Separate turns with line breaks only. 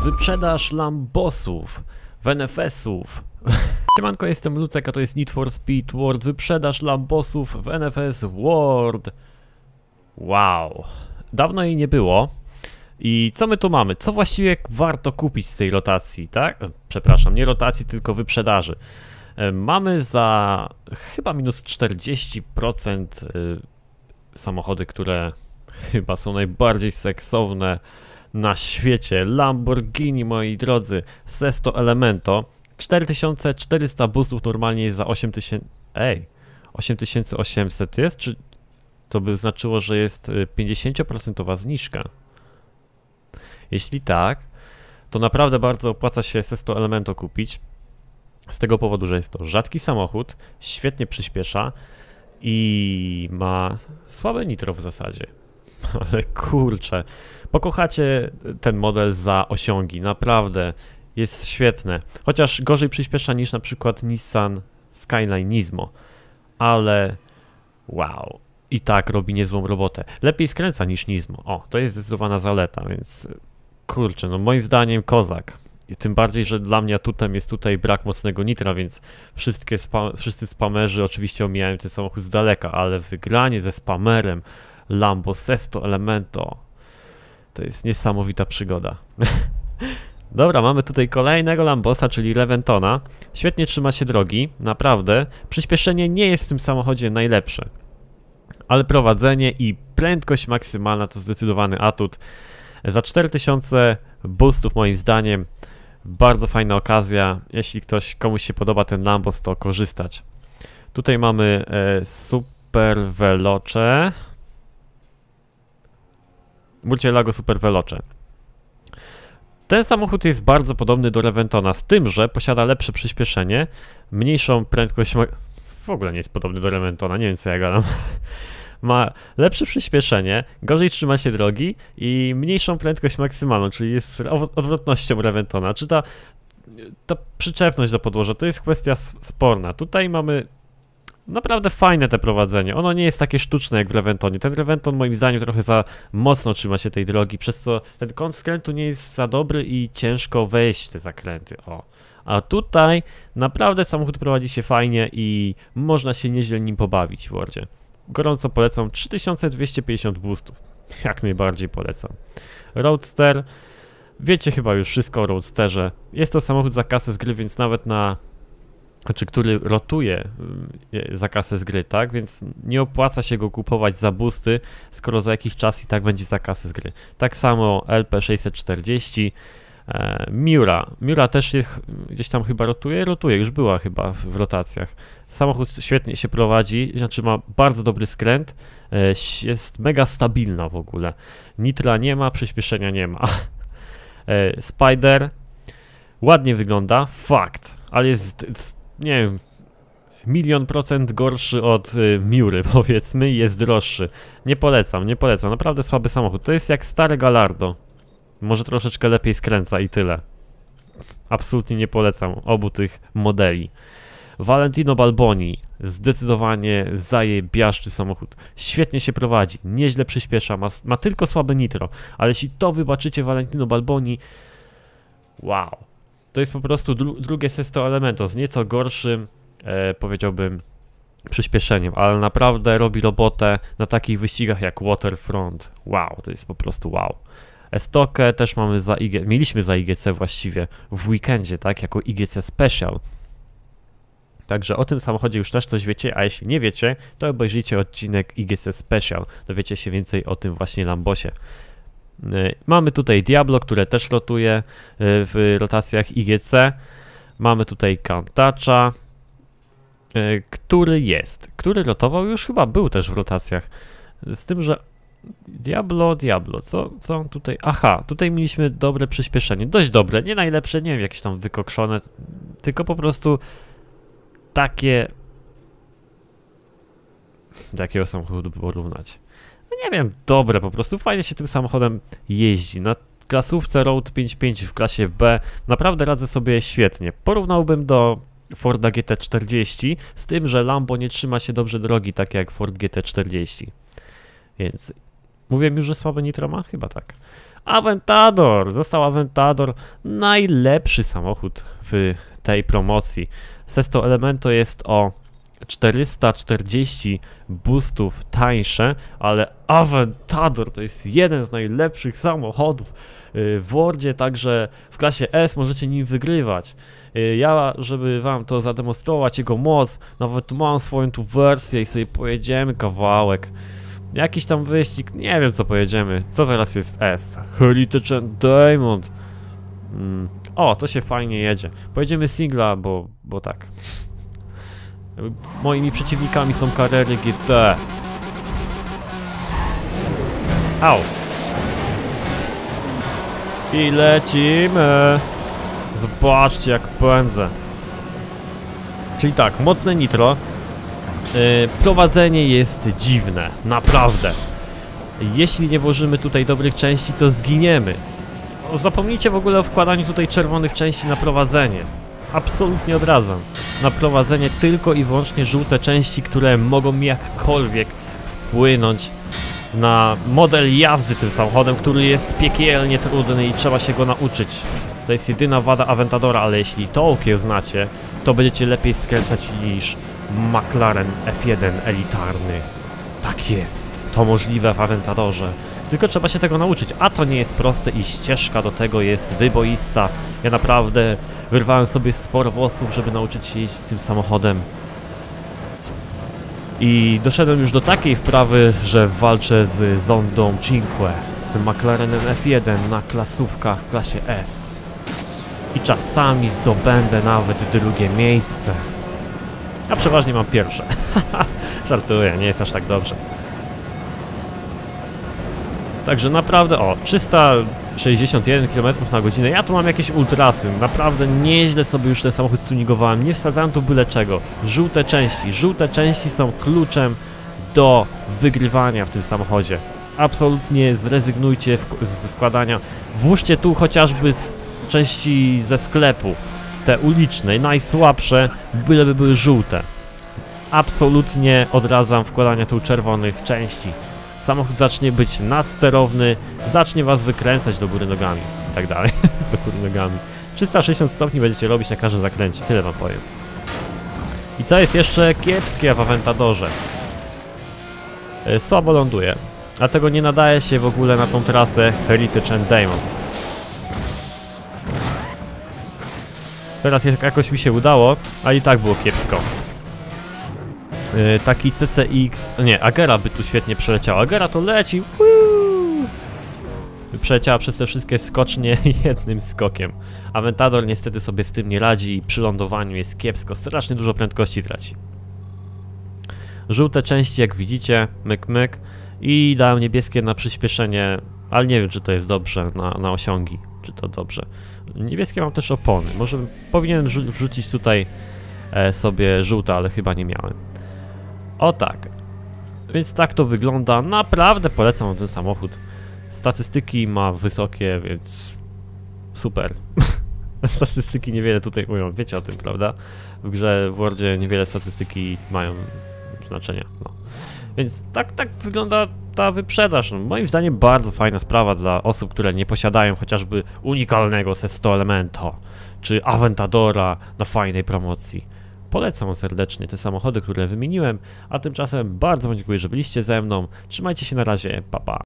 Wyprzedaż Lambosów, NFS-ów. Siemanko, jestem Lucek, a to jest Need for Speed World. Wyprzedaż Lambosów w NFS World. Wow, dawno jej nie było. I co my tu mamy? Co właściwie warto kupić z tej rotacji, tak? Przepraszam, nie rotacji, tylko wyprzedaży. Mamy za chyba minus 40% samochody, które chyba są najbardziej seksowne na świecie. Lamborghini, moi drodzy, Sesto Elemento. 4400 boostów normalnie jest za 8000. 8800 jest? Czy to by znaczyło, że jest 50% zniżka? Jeśli tak, to naprawdę bardzo opłaca się Sesto Elemento kupić. Z tego powodu, że jest to rzadki samochód, świetnie przyspiesza i ma słabe nitro w zasadzie. Ale kurczę, pokochacie ten model za osiągi, naprawdę jest świetne. Chociaż gorzej przyspiesza niż na przykład Nissan Skyline Nismo, ale wow, i tak robi niezłą robotę. Lepiej skręca niż Nismo, o, to jest zdecydowana zaleta, więc kurczę, no moim zdaniem kozak. I tym bardziej, że dla mnie atutem jest tutaj brak mocnego nitra, więc wszyscy spamerzy oczywiście omijają ten samochód z daleka, ale wygranie ze spamerem Lambo Sesto Elemento to jest niesamowita przygoda. Dobra, mamy tutaj kolejnego Lambosa, czyli Reventona. Świetnie trzyma się drogi, naprawdę. Przyspieszenie nie jest w tym samochodzie najlepsze, ale prowadzenie i prędkość maksymalna to zdecydowany atut. Za 4000 boostów moim zdaniem bardzo fajna okazja. Jeśli komuś się podoba ten Lambos, to korzystać. Tutaj mamy Super Veloce. Murcielago Super Veloce. Ten samochód jest bardzo podobny do Reventona, z tym, że posiada lepsze przyspieszenie, mniejszą prędkość. W ogóle nie jest podobny do Reventona, nie wiem co ja gadam. Ma lepsze przyspieszenie, gorzej trzyma się drogi i mniejszą prędkość maksymalną, czyli jest odwrotnością Reventona. Czy ta przyczepność do podłoża to jest kwestia sporna. Tutaj mamy naprawdę fajne te prowadzenie. Ono nie jest takie sztuczne jak w Reventonie. Ten Reventon moim zdaniem trochę za mocno trzyma się tej drogi, przez co ten kąt skrętu nie jest za dobry i ciężko wejść w te zakręty. O. A tutaj naprawdę samochód prowadzi się fajnie i można się nieźle nim pobawić w Wordzie. Gorąco polecam, 3250 boostów. Jak najbardziej polecam. Roadster. Wiecie chyba już wszystko o Roadsterze. Jest to samochód za kasę z gry, więc nawet który rotuje za kasę z gry, tak? Więc nie opłaca się go kupować za boosty, skoro za jakiś czas i tak będzie za kasę z gry. Tak samo LP640. Miura też gdzieś tam chyba rotuje, już była chyba w rotacjach. Samochód świetnie się prowadzi, znaczy ma bardzo dobry skręt, jest mega stabilna w ogóle. Nitra nie ma, przyspieszenia nie ma. Spider ładnie wygląda, fakt, ale jest, nie wiem, 1.000.000% gorszy od Miury, powiedzmy, i jest droższy. Nie polecam, naprawdę słaby samochód. To jest jak stary Gallardo. Może troszeczkę lepiej skręca i tyle. Absolutnie nie polecam obu tych modeli. Valentino Balboni. Zdecydowanie zajebiaszczy samochód. Świetnie się prowadzi, nieźle przyspiesza, ma tylko słabe nitro. Ale jeśli to wybaczycie Valentino Balboni, wow. To jest po prostu drugie Sesto Elemento z nieco gorszym, powiedziałbym, przyspieszeniem. Ale naprawdę robi robotę na takich wyścigach jak Waterfront. Wow, to jest po prostu wow. Stokę też mamy mieliśmy za IGC właściwie w weekendzie, tak, jako IGC Special. Także o tym samochodzie już też coś wiecie, a jeśli nie wiecie, to obejrzyjcie odcinek IGC Special, dowiecie się więcej o tym właśnie Lambosie. Mamy tutaj Diablo, które też rotuje w rotacjach IGC. Mamy tutaj Countach, który rotował już chyba był też w rotacjach, z tym, że Diablo, co on tutaj? Aha, tutaj mieliśmy dobre przyspieszenie, dość dobre, nie najlepsze, nie wiem, jakieś tam wykokszone, tylko po prostu takie... Do jakiego samochodu by porównać? No nie wiem, dobre po prostu, fajnie się tym samochodem jeździ. Na klasówce Road 5.5 w klasie B naprawdę radzę sobie świetnie. Porównałbym do Forda GT40, z tym, że Lambo nie trzyma się dobrze drogi, tak jak Ford GT40. Więc Mówiłem już, że słabe nitro ma? Chyba tak. Aventador! Został Aventador. Najlepszy samochód w tej promocji. Sesto Elemento jest o 440 boostów tańsze, ale Aventador to jest jeden z najlepszych samochodów w Wordzie, także w klasie S możecie nim wygrywać. Ja, żeby wam to zademonstrować, jego moc, nawet mam swoją tu wersję i sobie pojedziemy kawałek. Jakiś tam wyścig, nie wiem co pojedziemy. Co teraz jest S? Heritage and Diamond. O, to się fajnie jedzie. Pojedziemy singla, bo tak. Moimi przeciwnikami są Carrery GT. Au. I lecimy. Zobaczcie jak pędzę. Czyli tak, mocne nitro. Prowadzenie jest dziwne, naprawdę. Jeśli nie włożymy tutaj dobrych części, to zginiemy. Zapomnijcie w ogóle o wkładaniu tutaj czerwonych części na prowadzenie. Absolutnie odradzam. Na prowadzenie tylko i wyłącznie żółte części, które mogą mi jakkolwiek wpłynąć na model jazdy tym samochodem, który jest piekielnie trudny i trzeba się go nauczyć. To jest jedyna wada Aventadora, ale jeśli to okiełznacie, to będziecie lepiej skręcać niż McLaren F1 elitarny. Tak jest. To możliwe w Aventadorze. Tylko trzeba się tego nauczyć, a to nie jest proste i ścieżka do tego jest wyboista. Ja naprawdę wyrwałem sobie sporo włosów, żeby nauczyć się jeździć tym samochodem. I doszedłem już do takiej wprawy, że walczę z Zondą Cinque, z McLarenem F1 na klasówkach w klasie S. I czasami zdobędę nawet drugie miejsce. A przeważnie mam pierwsze. Żartuję, nie jest aż tak dobrze. Także naprawdę, o, 361 km na godzinę. Ja tu mam jakieś ultrasy. Naprawdę nieźle sobie już ten samochód tuningowałem. Nie wsadzałem tu byle czego. Żółte części. Żółte części są kluczem do wygrywania w tym samochodzie. Absolutnie zrezygnujcie z wkładania. Włóżcie tu chociażby z części ze sklepu. Te uliczne, najsłabsze, byleby były żółte. Absolutnie odradzam wkładania tu czerwonych części. Samochód zacznie być nadsterowny, zacznie was wykręcać do góry nogami i tak dalej. Do góry nogami. 360 stopni będziecie robić na każdym zakręcie, tyle wam powiem. I co jest jeszcze kiepskie w Aventadorze? Słabo ląduje, dlatego nie nadaje się w ogóle na tą trasę Heritage and Diamond. Teraz jakoś mi się udało, ale i tak było kiepsko. Taki CCX... Nie, Agera by tu świetnie przeleciała. Agera to leci. Przeleciała przez te wszystkie skocznie jednym skokiem. Aventador niestety sobie z tym nie radzi i przy lądowaniu jest kiepsko. Strasznie dużo prędkości traci. Żółte części jak widzicie, myk myk. I dałem niebieskie na przyspieszenie, ale nie wiem czy to jest dobrze na osiągi. Czy to dobrze. Niebieskie mam też opony. Może powinienem wrzucić tutaj sobie żółte, ale chyba nie miałem. O tak. Więc tak to wygląda. Naprawdę polecam ten samochód. Statystyki ma wysokie, więc super. Statystyki niewiele tutaj mówią, wiecie o tym, prawda? W grze w Wordzie niewiele statystyki mają znaczenia. No. Więc tak wygląda ta wyprzedaż. No, moim zdaniem bardzo fajna sprawa dla osób, które nie posiadają chociażby unikalnego Sesto Elemento czy Aventadora na fajnej promocji. Polecam serdecznie te samochody, które wymieniłem, a tymczasem bardzo wam dziękuję, że byliście ze mną. Trzymajcie się na razie, pa pa.